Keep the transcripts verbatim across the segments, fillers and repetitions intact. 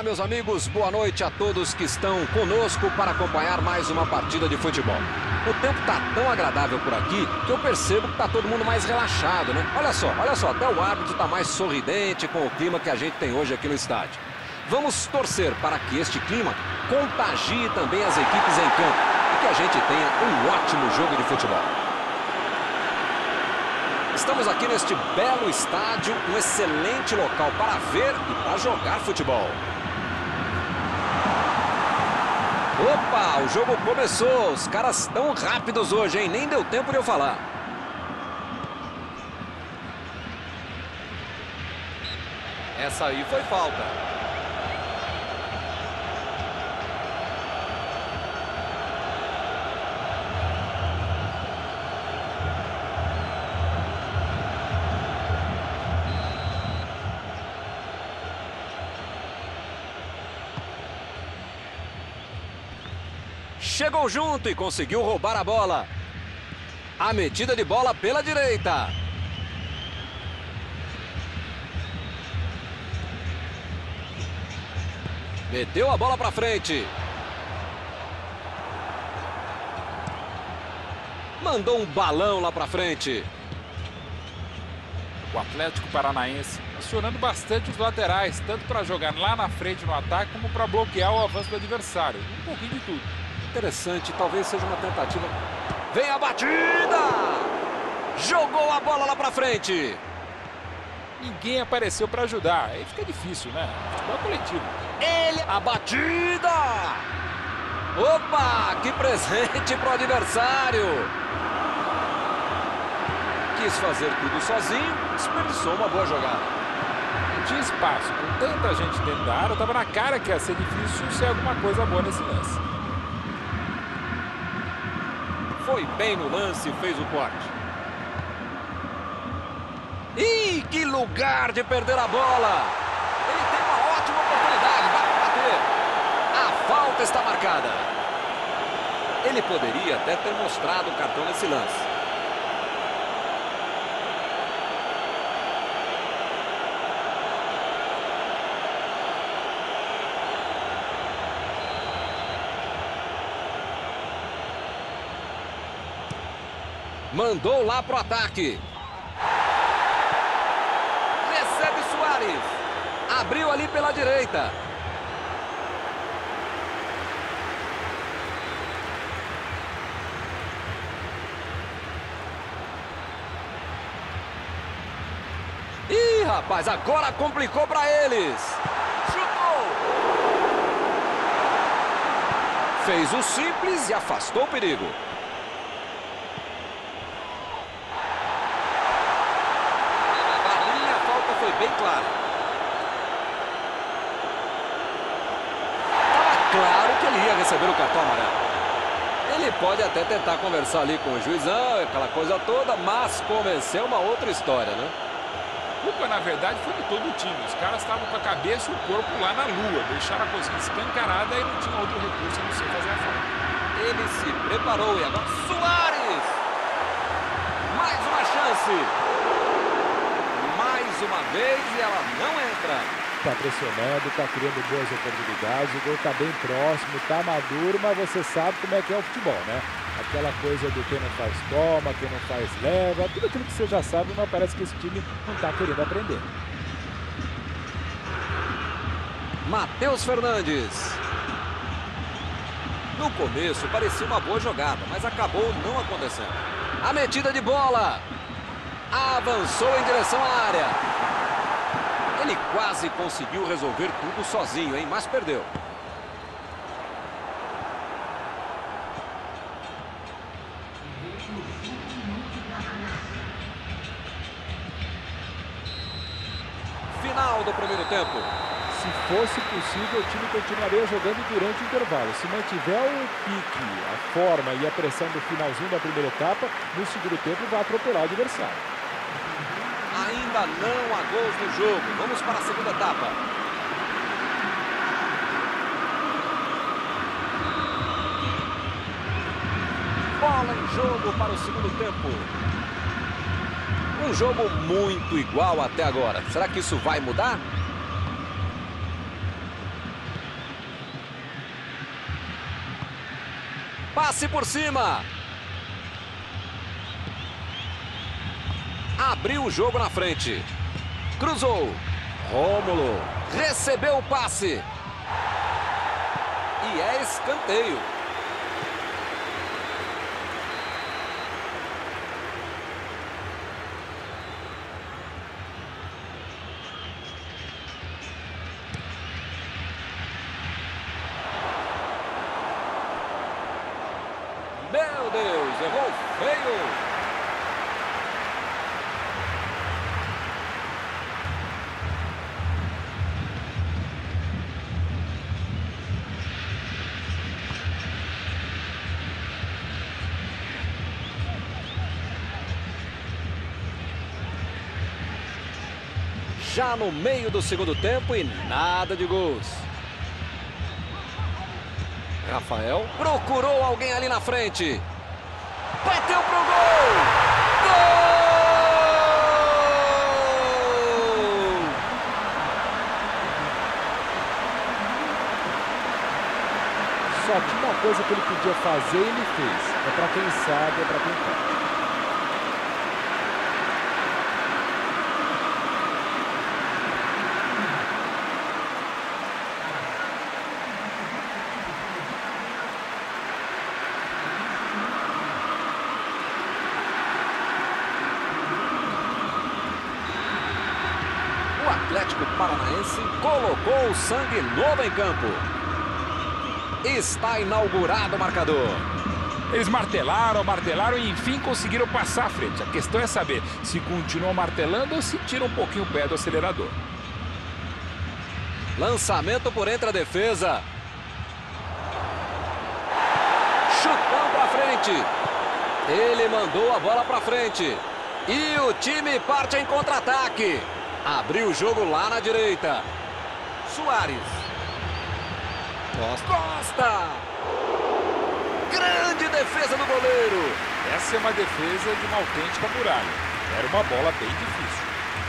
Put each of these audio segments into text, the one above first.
meus amigos, boa noite a todos que estão conosco para acompanhar mais uma partida de futebol. O tempo está tão agradável por aqui que eu percebo que está todo mundo mais relaxado, né? Olha só, olha só, até o árbitro está mais sorridente com o clima que a gente tem hoje aqui no estádio. Vamos torcer para que este clima contagie também as equipes em campo e que a gente tenha um ótimo jogo de futebol. Estamos aqui neste belo estádio, um excelente local para ver e para jogar futebol. Opa, o jogo começou. Os caras estão rápidos hoje, hein? Nem deu tempo de eu falar. Essa aí foi falta. Chegou junto e conseguiu roubar a bola. A metida de bola pela direita. Meteu a bola para frente. Mandou um balão lá para frente. O Atlético Paranaense acionando bastante os laterais, tanto para jogar lá na frente no ataque, como para bloquear o avanço do adversário. Um pouquinho de tudo. Interessante, talvez seja uma tentativa. Vem a batida! Jogou a bola lá pra frente. Ninguém apareceu para ajudar. Aí fica difícil, né? Futebol coletivo. Ele, a batida! Opa, que presente pro adversário. Quis fazer tudo sozinho, desperdiçou uma boa jogada. Não tinha espaço. Com tanta gente dentro da área, tava na cara que ia ser difícil ser alguma coisa boa nesse lance. Foi bem no lance e fez o corte. Ih, que lugar de perder a bola! Ele tem uma ótima oportunidade, vai bater. A falta está marcada. Ele poderia até ter mostrado o cartão nesse lance. Mandou lá pro ataque. Recebe Suárez. Abriu ali pela direita. Ih, rapaz, agora complicou para eles. Chutou. Fez o simples e afastou o perigo. Bem claro. Estava claro que ele ia receber o cartão amarelo. Ele pode até tentar conversar ali com o juizão, aquela coisa toda, mas convencer uma outra história, né? A culpa, na verdade, foi de todo o time. Os caras estavam com a cabeça e o corpo lá na lua. Deixaram a coisa escancarada e não tinha outro recurso a não ser fazer a falta. Ele se preparou e agora Suárez! Mais uma chance! Uma vez e ela não entra. Tá pressionando, tá criando boas oportunidades, o gol tá bem próximo, tá maduro, mas você sabe como é que é o futebol, né? Aquela coisa do quem não faz toma, quem não faz leva, tudo aquilo que você já sabe, mas parece que esse time não tá querendo aprender. Matheus Fernandes. No começo parecia uma boa jogada, mas acabou não acontecendo. A metida de bola. Avançou em direção à área. Ele quase conseguiu resolver tudo sozinho, hein? Mas perdeu. Final do primeiro tempo. Se fosse possível, o time continuaria jogando durante o intervalo. Se mantiver o pique, a forma e a pressão do finalzinho da primeira etapa, no segundo tempo vai atropelar o adversário. Ainda não há gols no jogo. Vamos para a segunda etapa. Bola em jogo para o segundo tempo. Um jogo muito igual até agora. Será que isso vai mudar? Passe por cima. Abriu o jogo na frente. Cruzou. Rômulo recebeu o passe. E é escanteio. Meu Deus, errou feio. Já no meio do segundo tempo e nada de gols. Rafael procurou alguém ali na frente. Bateu pro gol! Gol! Só tinha uma coisa que ele podia fazer e ele fez. É para quem sabe, é para quem quer. O Atlético Paranaense colocou o sangue novo em campo. Está inaugurado o marcador. Eles martelaram, martelaram e enfim conseguiram passar à frente. A questão é saber se continuam martelando ou se tiram um pouquinho o pé do acelerador. Lançamento por entre a defesa. Chutão para frente. Ele mandou a bola para frente. E o time parte em contra-ataque. Abriu o jogo lá na direita. Soares. Costa. Costa. Grande defesa do goleiro. Essa é uma defesa de uma autêntica muralha. Era uma bola bem difícil.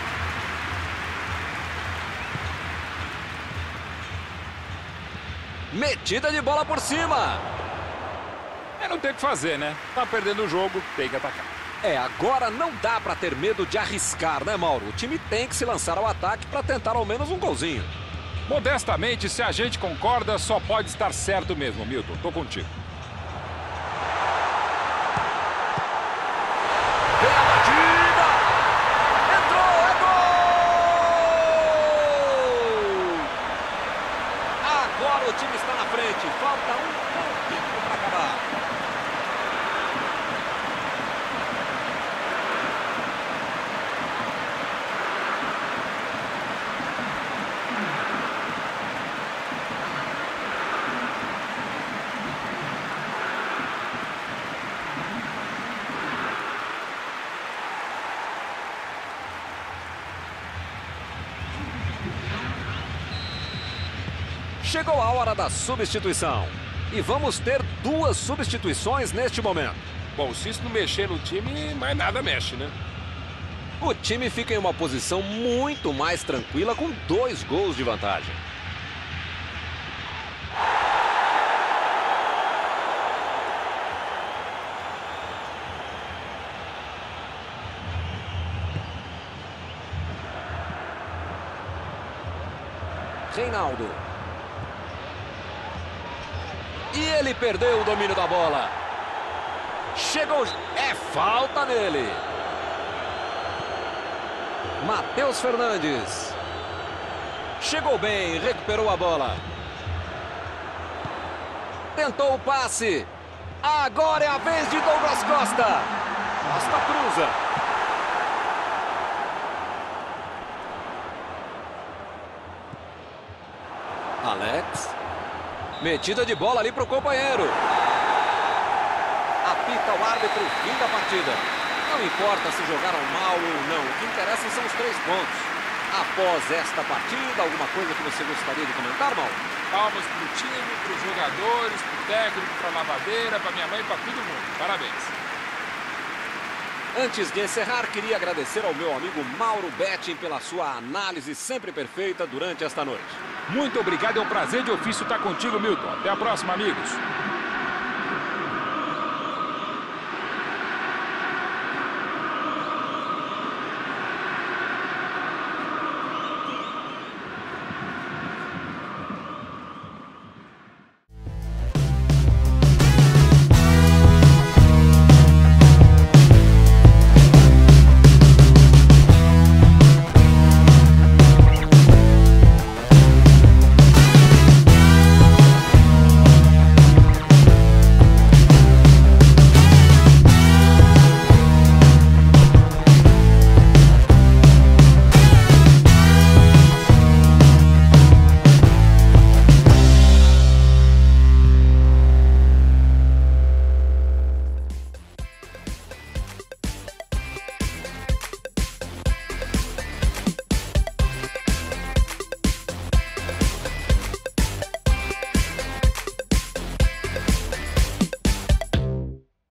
Metida de bola por cima. É, não tem o que fazer, né? Tá perdendo o jogo, tem que atacar. É, agora não dá pra ter medo de arriscar, né, Mauro? O time tem que se lançar ao ataque pra tentar ao menos um golzinho. Modestamente, se a gente concorda, só pode estar certo mesmo, Milton. Tô contigo. Vem a batida! Entrou, é gol! Agora o time está na frente. Falta um pouquinho para acabar. Chegou a hora da substituição. E vamos ter duas substituições neste momento. Bom, se isso não mexer no time, mais nada mexe, né? O time fica em uma posição muito mais tranquila com dois gols de vantagem. Reinaldo. E ele perdeu o domínio da bola. Chegou. É falta nele. Matheus Fernandes. Chegou bem, recuperou a bola. Tentou o passe. Agora é a vez de Douglas Costa. Costa cruza. Alex. Metida de bola ali para o companheiro. Apita o árbitro, fim da partida. Não importa se jogaram mal ou não, o que interessa são os três pontos. Após esta partida, alguma coisa que você gostaria de comentar, Mauro? Palmas para o time, para os jogadores, para o técnico, para a lavadeira, para minha mãe, para todo mundo. Parabéns. Antes de encerrar, queria agradecer ao meu amigo Mauro Betting pela sua análise sempre perfeita durante esta noite. Muito obrigado, é um prazer de ofício estar contigo, Milton. Até a próxima, amigos.